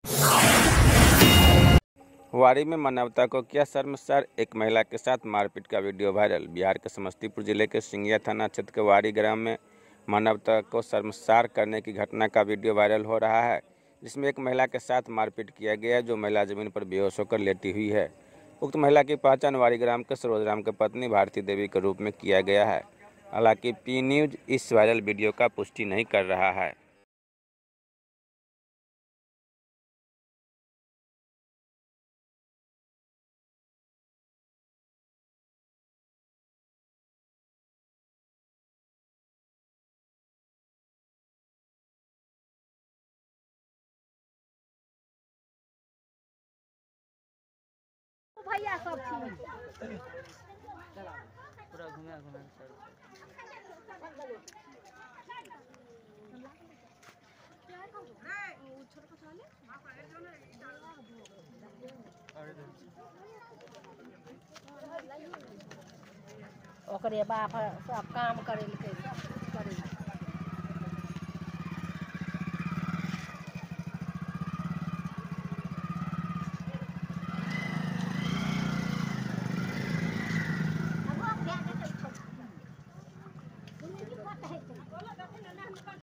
वारी में मानवता को किया शर्मसार, एक महिला के साथ मारपीट का वीडियो वायरल। बिहार के समस्तीपुर जिले के सिंघिया थाना क्षेत्र के वारी ग्राम में मानवता को शर्मसार करने की घटना का वीडियो वायरल हो रहा है, जिसमें एक महिला के साथ मारपीट किया गया, जो महिला जमीन पर बेहोश होकर लेटी हुई है। उक्त महिला की पहचान वारी ग्राम के सरोजराम की पत्नी भारती देवी के रूप में किया गया है। हालांकि पी न्यूज इस वायरल वीडियो का पुष्टि नहीं कर रहा है। भैया सब पूरा घुमा घुमा ओकरे बाप सब काम करे